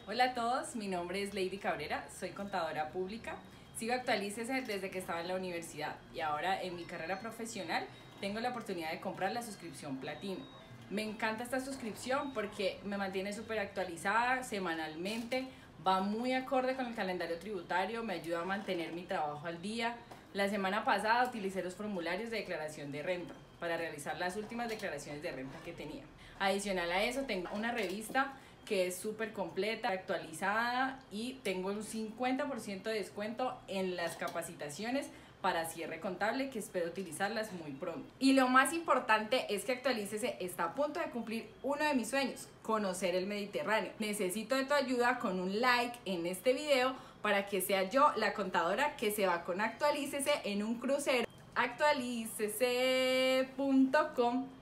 Hola a todos, mi nombre es Lady Cabrera, soy contadora pública. Sigo Actualícese desde que estaba en la universidad y ahora en mi carrera profesional tengo la oportunidad de comprar la suscripción Platino. Me encanta esta suscripción porque me mantiene súper actualizada semanalmente, va muy acorde con el calendario tributario, me ayuda a mantener mi trabajo al día. La semana pasada utilicé los formularios de declaración de renta para realizar las últimas declaraciones de renta que tenía. Adicional a eso, tengo una revista que es súper completa, actualizada, y tengo un 50% de descuento en las capacitaciones para cierre contable, que espero utilizarlas muy pronto. Y lo más importante es que Actualícese está a punto de cumplir uno de mis sueños: conocer el Mediterráneo. Necesito de tu ayuda con un like en este video para que sea yo la contadora que se va con Actualícese en un crucero. Actualícese.com